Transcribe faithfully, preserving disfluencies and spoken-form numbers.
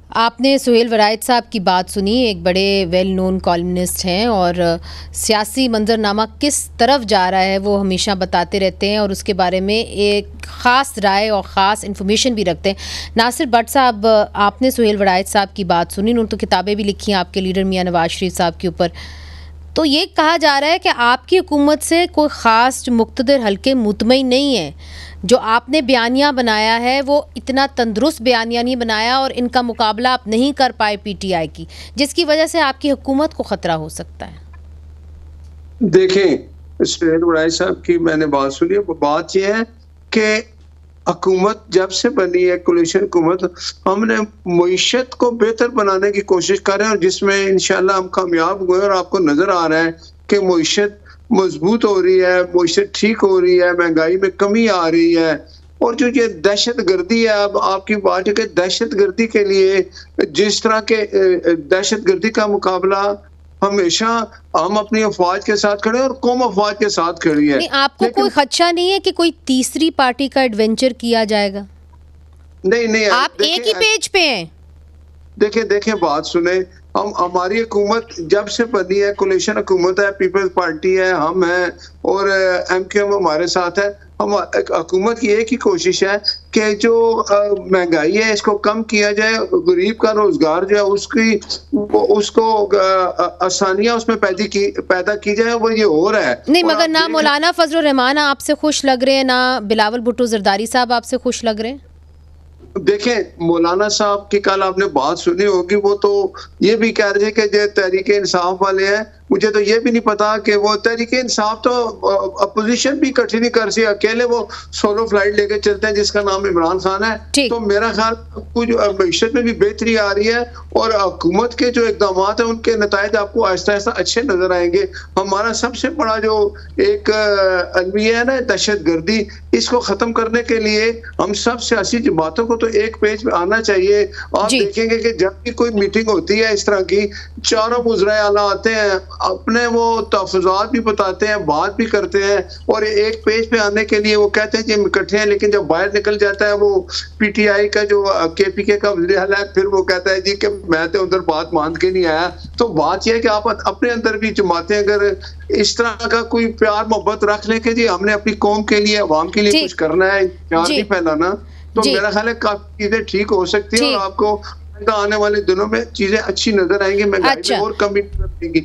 आपने सुहेल वरायत साहब की बात सुनी, एक बड़े वेल नोन कॉलमनिस्ट हैं और सियासी मंजरनामा किस तरफ जा रहा है वो हमेशा बताते रहते हैं और उसके बारे में एक ख़ास राय और ख़ास इन्फॉर्मेशन भी रखते हैं। नासिर बट साहब, आपने सुहेल वरायत साहब की बात सुनी, उन्होंने तो किताबें भी लिखी हैं आपके लीडर मियां नवाज शरीफ साहब के ऊपर। तो ये कहा जा रहा है कि आपकी हुकूमत से कोई ख़ास जो मुक़्तदर हल्के मुतमईन नहीं है। जो आपने बयानिया बनाया है वो इतना तंदुरुस्त बयानिया नहीं बनाया और इनका मुकाबला आप नहीं कर पाए पीटीआई की, जिसकी वजह से आपकी हुकूमत को ख़तरा हो सकता है। देखें, सुहेल वरायत साहब की मैंने बात सुनी, बात यह है कि हुकूमत जब से बनी है, कोलिशन हुकूमत, हमने मईशत को बेहतर बनाने की कोशिश कर रहे हैं और जिसमें इंशाल्लाह हम कामयाब हुए और आपको नजर आ रहा है कि मईशत मजबूत हो रही है, मईशत ठीक हो रही है, महंगाई में कमी आ रही है। और जो ये दहशत गर्दी है, अब आपकी बात है कि दहशत गर्दी के लिए जिस तरह के दहशत गर्दी का मुकाबला हमेशा हम अपनी अफवाज के साथ खड़े और कौम अफवाज के साथ खड़ी है। नहीं, आपको कोई खदशा नहीं है कि कोई तीसरी पार्टी का एडवेंचर किया जाएगा? नहीं नहीं, आप एक ही पेज पे हैं। देखे देखे बात सुने, हम हमारी हुकूमत जब से बनी है, कोलिशन हुकूमत है, पीपल्स पार्टी है, हम हैं और एम क्यू एम हमारे साथ है। हम हुकूमत की एक ही कोशिश है कि जो महंगाई है इसको कम किया जाए, गरीब का रोजगार जो है उसकी उसको आसानियां उसमें पैदा की पैदा की जाए, वो ये हो रहा है। नहीं, मगर ना मौलाना फजल रहमान आपसे खुश लग रहे हैं, ना बिलावल भुट्टो जरदारी साहब आपसे खुश लग रहे हैं। देखें, मौलाना साहब की कल आपने बात सुनी होगी, वो तो ये भी कह रहे थे कि जो तहरीक इंसाफ वाले हैं, मुझे तो ये भी नहीं पता कि वो तहरीक इंसाफ तो अपोजिशन भी इकट्ठी नहीं कर सी, अकेले वो सोलो फ्लाइट लेके चलते हैं जिसका नाम इमरान खान है। तो मेरा ख्याल कुछ मईशत में भी बेहतरी आ रही है और हुकूमत के जो इकदाम है उनके नतायज आपको आहिस्ता आहिस्ता अच्छे नजर आएंगे। हमारा सबसे बड़ा जो एक अलमिया है ना, दहशत गर्दी, इसको खत्म करने के लिए हम सब सियासी जमातों को तो एक पेज पे आना चाहिए। आप देखेंगे कि जब भी कोई मीटिंग होती है इस तरह की, चारों वज़राए आला आते हैं, अपने वो तहफ़्फ़ुज़ात भी बताते हैं, बात भी करते हैं और एक पेज पे आने के लिए वो कहते हैं कि हम इकट्ठे हैं, लेकिन जब बाहर निकल जाता है वो पीटीआई का जो केपीके का वज़ीर आला है, फिर वो कहता है जी कि मैं तो उधर बात मान के नहीं आया। तो बात यह है कि आप अपने अंदर भी जमातें अगर इस तरह का कोई प्यार मोहब्बत रख लें कि जी हमने अपनी कौम के लिए, अवाम के लिए कुछ करना है, प्यार नहीं फैलाना, तो मेरा ख्याल है काफी चीजें ठीक हो सकती है और आपको आने वाले दिनों में चीजें अच्छी नजर आएंगी, महंगाई में और कमी